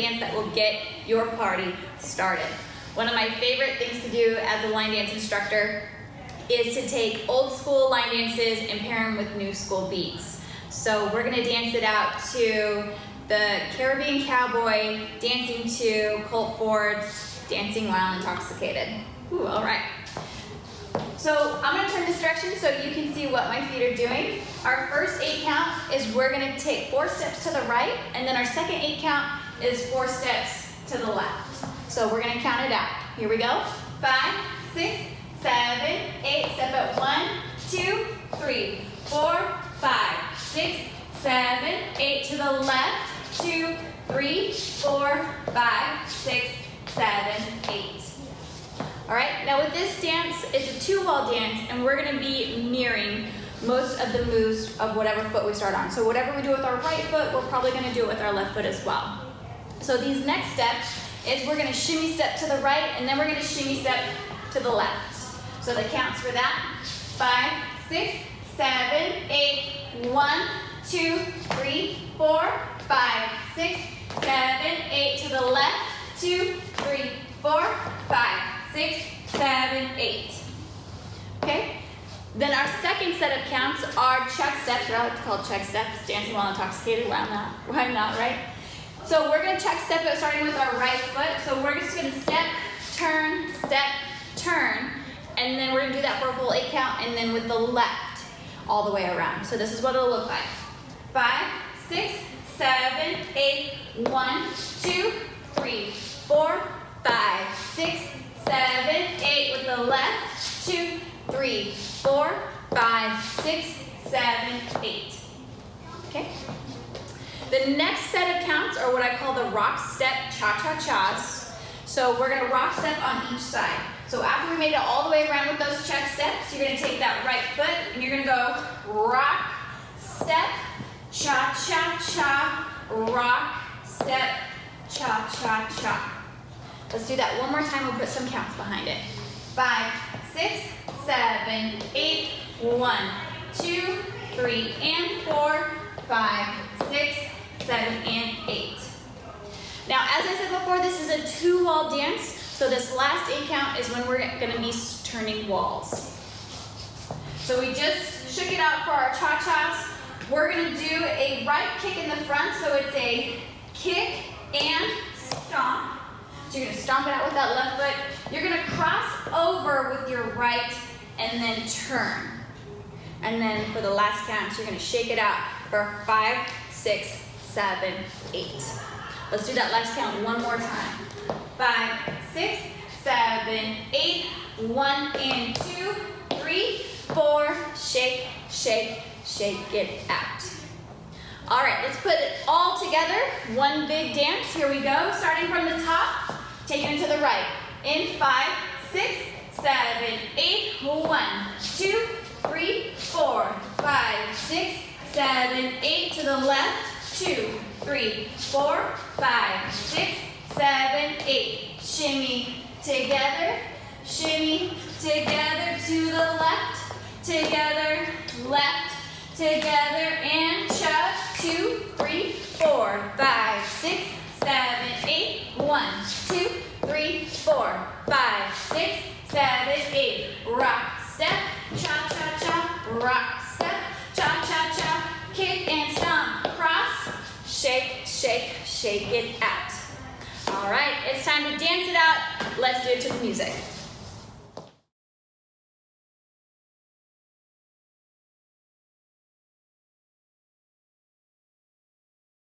dance that will get your party started. One of my favorite things to do as a line dance instructor is to take old school line dances and pair them with new school beats. So we're gonna dance it out to the Caribbean Cowboy, dancing to Colt Ford's Dancing While Intoxicated. Ooh, all right. So I'm gonna turn this direction so you can see what my feet are doing. Our first 8 count is we're gonna take 4 steps to the right, and then our second 8 count is 4 steps to the left. So we're gonna count it out. Here we go. 5, 6, 7, 8. Step up. 1, 2, 3, 4, 5, 6, 7, 8 to the left. 2, 3, 4, 5, 6, 7, 8. All right, now with this dance, it's a 2-wall dance, and we're gonna be mirroring most of the moves of whatever foot we start on. So whatever we do with our right foot, we're probably gonna do it with our left foot as well. So these next steps is we're gonna shimmy step to the right, and then we're gonna shimmy step to the left. So the counts for that: 5, 6, 7, 8, 1, 2, 3, 4, 5, 6, 7, 8 to the left, 2, 3, 4, 5, 6, 7, 8. Okay? Then our second set of counts are check steps, or I like to call check steps, dancing while intoxicated. Why not, right? So we're gonna check step it starting with our right foot. So we're just gonna step, turn, and then we're gonna do that for a full 8 count, and then with the left all the way around. So this is what it'll look like. 5, 6, 7, 8, 1, 2, 3, 4, 5, 6, 7, 8 with the left, 2, 3, 4, 5, 6, 7, 8. Okay? The next set of counts are what I call the rock step cha-cha-chas. So we're gonna rock step on each side. So after we made it all the way around with those check steps, you're gonna take that right foot and you're gonna go rock, step, cha-cha-cha, rock, step, cha-cha-cha. Let's do that one more time. We'll put some counts behind it. 5, 6, 7, 8, 1, 2, 3, and 4, 5, 6, 7, and 8. Now, as I said before, this is a 2-wall dance, so this last 8 count is when we're gonna be turning walls. So we just shook it out for our cha-chas. We're gonna do a right kick in the front, so it's a kick and stomp. So you're gonna stomp it out with that left foot. You're gonna cross over with your right and then turn. And then for the last count, you're gonna shake it out for 5, 6, 7, 8. Let's do that last count one more time. 5, 6, 7, 8, 1 and 2, 3, 4, shake, shake, shake it out. All right, let's put it all together. One big dance. Here we go. Starting from the top, take it into the right. In 5, 6, 7, 8, 1, 2, 3, 4, 5, 6, 7, 8 to the left. 2, 3, 4, 5, 6, 7, 8. Shimmy together to the left, together, left, together, and chug. 2, 3, 4, 5, 6, 7, 8. 1, 2, 3, 4, 5, 6, 7, 8. Rock, step, cha-cha-cha, rock, step, cha-cha-cha, kick and stomp, cross, shake, shake, shake it out. All right, it's time to dance it out. Let's do it to the music.